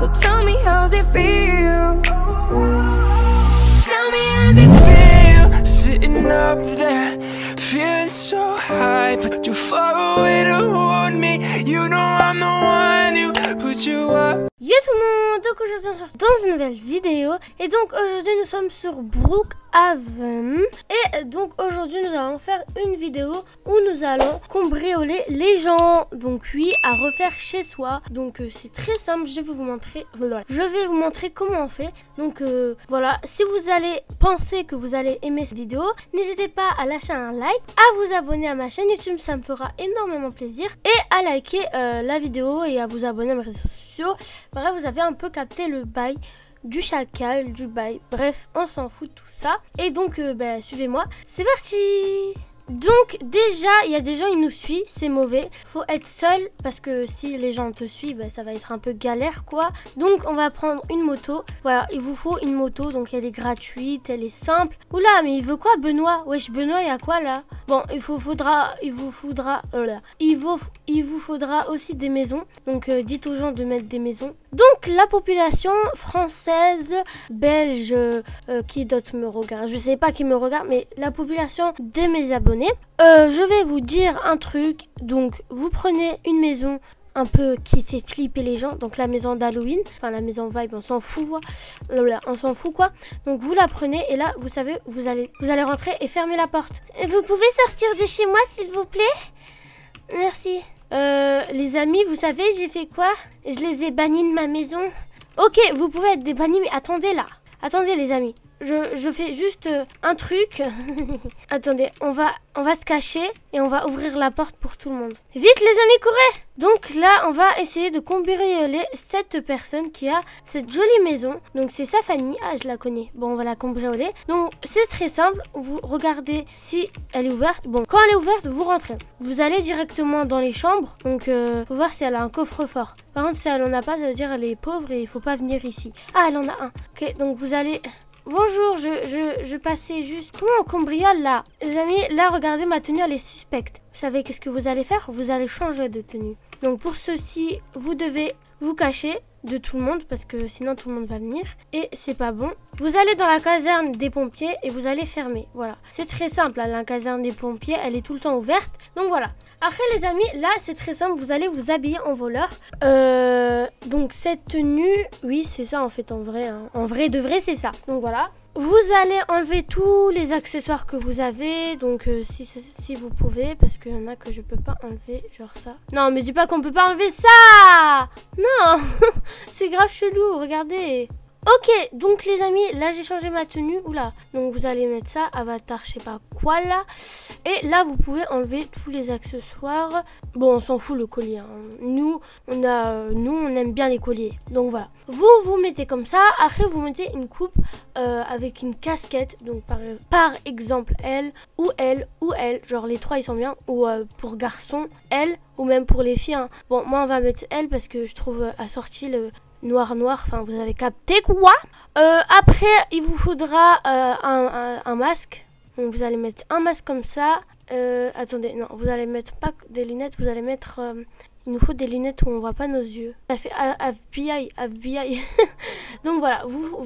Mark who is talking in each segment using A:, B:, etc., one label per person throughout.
A: So tell me how's it feel? Tell me how's it feel?
B: Sitting up there, feeling so high, but you're far away to hold me. You know I'm the one who put you up.
C: Yo tout le monde, donc aujourd'hui on se retrouve dans une nouvelle vidéo. Et donc aujourd'hui nous sommes sur Brookhaven. Et donc aujourd'hui nous allons faire une vidéo où nous allons cambrioler les gens. Donc oui, à refaire chez soi. Donc c'est très simple, je vais vous montrer. Voilà. Je vais vous montrer comment on fait. Donc voilà, si vous allez penser que vous allez aimer cette vidéo, n'hésitez pas à lâcher un like, à vous abonner à ma chaîne YouTube, ça me fera énormément plaisir. Et à liker la vidéo et à vous abonner à mes réseaux sociaux. Bref, vous avez un peu capté le bail du chacal, du bail. Bref, on s'en fout de tout ça. Et donc, suivez-moi. C'est parti! Donc déjà, il y a des gens, ils nous suivent, c'est mauvais. Faut être seul parce que si les gens te suivent, ça va être un peu galère quoi. Donc on va prendre une moto. Voilà, il vous faut une moto, donc elle est gratuite, elle est simple. Oula, mais il veut quoi Benoît? Wesh Benoît, il y a quoi là? Bon, il vous faudra aussi des maisons. Donc dites aux gens de mettre des maisons. Donc la population française, belge, qui d'autre me regarde? Je sais pas qui me regarde, mais la population de mes abonnés. Je vais vous dire un truc. Donc vous prenez une maison un peu qui fait flipper les gens, donc la maison d'Halloween, enfin la maison vibe, on s'en fout, on s'en fout quoi. Donc vous la prenez et là vous savez, vous allez rentrer et fermer la porte. Vous pouvez sortir de chez moi s'il vous plaît? Merci. Les amis, vous savez j'ai fait quoi? Je les ai bannis de ma maison. Ok, vous pouvez être des bannis, mais attendez là. Attendez les amis. Je fais juste un truc. Attendez, on va se cacher et on va ouvrir la porte pour tout le monde. Vite les amis, courez! Donc là, on va essayer de cambrioler cette personne qui a cette jolie maison. Donc c'est sa famille. Ah, je la connais. Bon, on va la cambrioler. Donc c'est très simple. Vous regardez si elle est ouverte. Bon, quand elle est ouverte, vous rentrez. Vous allez directement dans les chambres. Donc faut voir si elle a un coffre-fort. Par contre, si elle en a pas, ça veut dire qu'elle est pauvre et il faut pas venir ici. Ah, elle en a un. Ok, donc vous allez... Bonjour, je passais juste... Comment on cambriole là? Les amis, là regardez, ma tenue elle est suspecte. Vous savez qu'est-ce que vous allez faire? Vous allez changer de tenue. Donc pour ceci, vous devez vous cacher de tout le monde parce que sinon tout le monde va venir et c'est pas bon. Vous allez dans la caserne des pompiers et vous allez fermer. Voilà, c'est très simple hein, la caserne des pompiers elle est tout le temps ouverte. Donc voilà. Après les amis, là c'est très simple, vous allez vous habiller en voleur. Donc cette tenue, oui c'est ça en fait en vrai hein. En vrai de vrai c'est ça. Donc voilà. Vous allez enlever tous les accessoires que vous avez. Donc si vous pouvez, parce qu'il y en a que je peux pas enlever, genre ça. Non mais dis pas qu'on peut pas enlever ça. Non. C'est grave chelou, regardez. Ok, donc les amis, là j'ai changé ma tenue. Oula, donc vous allez mettre ça, avatar, je sais pas quoi là. Et là vous pouvez enlever tous les accessoires. Bon, on s'en fout le collier. Hein. Nous, on aime bien les colliers. Donc voilà. Vous mettez comme ça. Après, vous mettez une coupe avec une casquette. Donc par exemple, elle. Genre les trois ils sont bien. Ou pour garçon, elle. Ou même pour les filles. Hein. Bon, moi on va mettre elle parce que je trouve assorti le... noir, enfin vous avez capté quoi. Après il vous faudra un masque. Donc vous allez mettre un masque comme ça. Attendez, non, vous allez mettre pas des lunettes, vous allez mettre... il nous faut des lunettes où on voit pas nos yeux. Ça fait FBI. Donc voilà,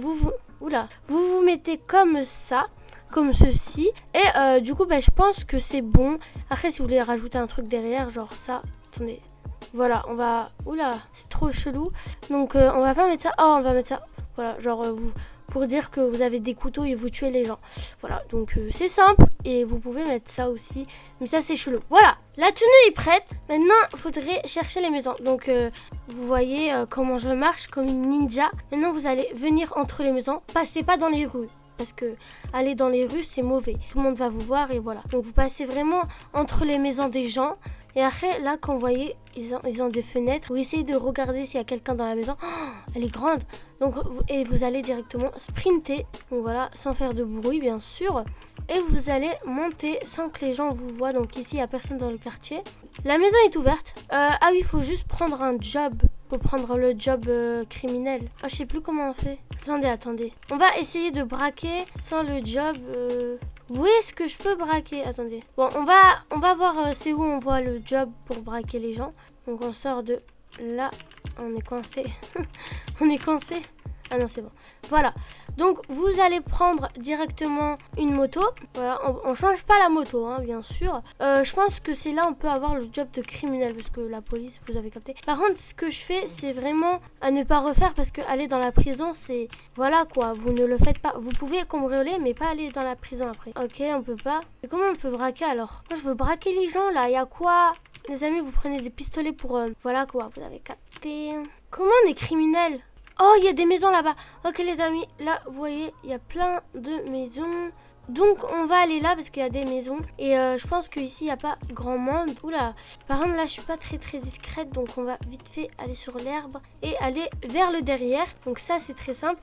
C: vous mettez comme ça, comme ceci. Et du coup, je pense que c'est bon. Après, si vous voulez rajouter un truc derrière, genre ça, attendez. Voilà, on va... Oula, c'est trop chelou. Donc, on va pas mettre ça. Oh, on va mettre ça. Voilà, genre, pour dire que vous avez des couteaux et vous tuez les gens. Voilà, donc c'est simple. Et vous pouvez mettre ça aussi. Mais ça, c'est chelou. Voilà, la tenue est prête. Maintenant, il faudrait chercher les maisons. Donc, vous voyez comment je marche comme une ninja. Maintenant, vous allez venir entre les maisons. Passez pas dans les rues. Parce que aller dans les rues, c'est mauvais. Tout le monde va vous voir et voilà. Donc, vous passez vraiment entre les maisons des gens. Et après, là, quand vous voyez, ils ont des fenêtres. Vous essayez de regarder s'il y a quelqu'un dans la maison. Oh, elle est grande. Donc, et vous allez directement sprinter. Donc voilà, sans faire de bruit, bien sûr. Et vous allez monter sans que les gens vous voient. Donc ici, il n'y a personne dans le quartier. La maison est ouverte. Ah oui, il faut juste prendre un job. Il faut prendre le job criminel. Ah, je sais plus comment on fait. Attendez. On va essayer de braquer sans le job... Où est-ce que je peux braquer? Attendez. Bon, on va voir c'est où on voit le job pour braquer les gens. Donc on sort de là, on est coincé. On est coincé. Ah non, c'est bon. Voilà. Donc, vous allez prendre directement une moto. Voilà, on change pas la moto, hein, bien sûr. Je pense que c'est là on peut avoir le job de criminel, parce que la police, vous avez capté. Par contre, ce que je fais, c'est vraiment à ne pas refaire, parce que aller dans la prison, c'est... Voilà, quoi. Vous ne le faites pas. Vous pouvez cambrioler, mais pas aller dans la prison après. Ok, on peut pas. Et comment on peut braquer, alors? Moi, je veux braquer les gens, là. Il y a quoi? Les amis, vous prenez des pistolets pour... Voilà, quoi. Vous avez capté. Comment on est criminel? Oh, il y a des maisons là-bas. Ok, les amis, là, vous voyez, il y a plein de maisons. Donc, on va aller là parce qu'il y a des maisons. Et je pense qu'ici, il n'y a pas grand monde. Oula. Par contre, là, je suis pas très discrète. Donc, on va vite fait aller sur l'herbe et aller vers le derrière. Donc, ça, c'est très simple.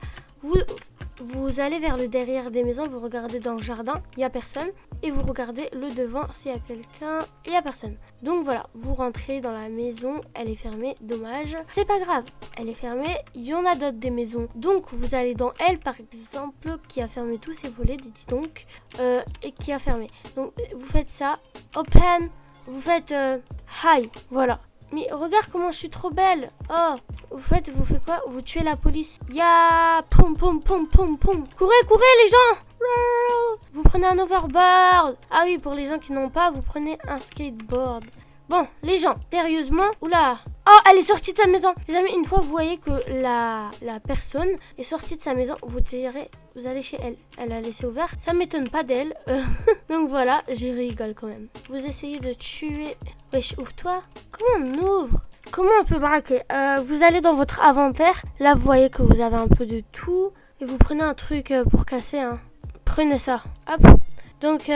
C: Vous allez vers le derrière des maisons. Vous regardez dans le jardin. Il n'y a personne. Et vous regardez le devant s'il y a quelqu'un. Il n'y a personne. Donc, voilà. Vous rentrez dans la maison. Elle est fermée. Dommage. C'est pas grave. Elle est fermée. Il y en a d'autres des maisons. Donc, vous allez dans elle, par exemple, qui a fermé tous ses volets, dites donc. Et qui a fermé. Donc, vous faites ça. Open. Vous faites hi. Voilà. Mais regarde comment je suis trop belle. Oh, vous faites quoi? Vous tuez la police. Ya, poum poum poum poum poum. Courez les gens. Vous prenez un overboard. Ah oui, pour les gens qui n'ont pas, vous prenez un skateboard. Bon, les gens, sérieusement. Oula. Oh, elle est sortie de sa maison. Les amis, une fois vous voyez que la personne est sortie de sa maison, vous tirez, vous allez chez elle. Elle a laissé ouvert. Ça m'étonne pas d'elle. Donc voilà, j'y rigole quand même. Vous essayez de tuer... Wesh, ouvre-toi. Comment on ouvre? Comment on peut braquer? Vous allez dans votre inventaire. Là, vous voyez que vous avez un peu de tout. Et vous prenez un truc pour casser. Hein. Prenez ça. Hop. Donc,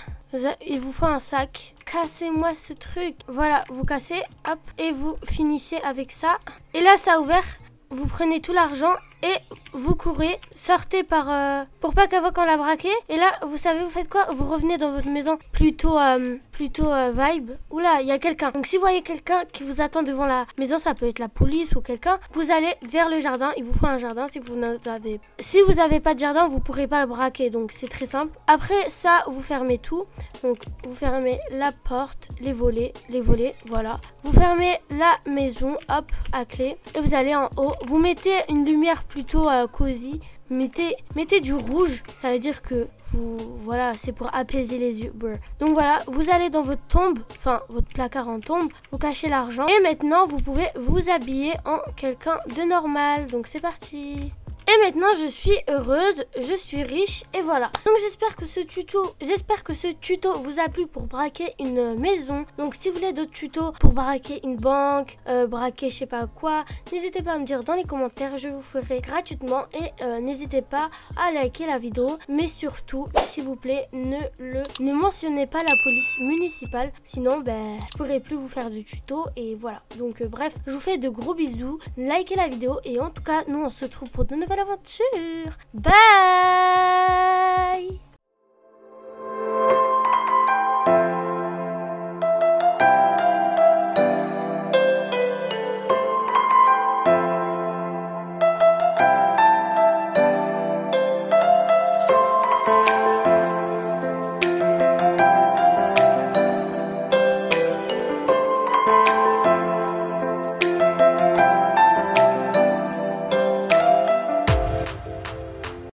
C: il vous faut un sac. Cassez-moi ce truc. Voilà, vous cassez, hop, et vous finissez avec ça. Et là, ça a ouvert. Vous prenez tout l'argent et vous courez, sortez pour pas qu'avant qu'on l'a braqué. Et là, vous savez, vous faites quoi? Vous revenez dans votre maison plutôt vibe. Oula, il y a quelqu'un. Donc si vous voyez quelqu'un qui vous attend devant la maison, ça peut être la police ou quelqu'un. Vous allez vers le jardin. Il vous faut un jardin. Si vous n'avez pas de jardin, vous pourrez pas braquer. Donc c'est très simple. Après ça, vous fermez tout. Donc vous fermez la porte, les volets, voilà. Vous fermez la maison, hop, à clé. Et vous allez en haut. Vous mettez une lumière plutôt cosy. Mettez du rouge. Ça veut dire que voilà, c'est pour apaiser les yeux. Brr. Donc voilà, vous allez dans votre tombe, enfin votre placard en tombe, vous cachez l'argent. Et maintenant, vous pouvez vous habiller en quelqu'un de normal. Donc c'est parti. Et maintenant, je suis heureuse, je suis riche et voilà. Donc j'espère que ce tuto vous a plu pour braquer une maison. Donc si vous voulez d'autres tutos pour braquer une banque, braquer je sais pas quoi, n'hésitez pas à me dire dans les commentaires, je vous ferai gratuitement. Et n'hésitez pas à liker la vidéo. Mais surtout, s'il vous plaît, ne mentionnez pas la police municipale. Sinon, je pourrai plus vous faire de tuto. Et voilà. Donc bref, je vous fais de gros bisous. Likez la vidéo et en tout cas, nous on se retrouve pour de nouvelles aventure. Bye.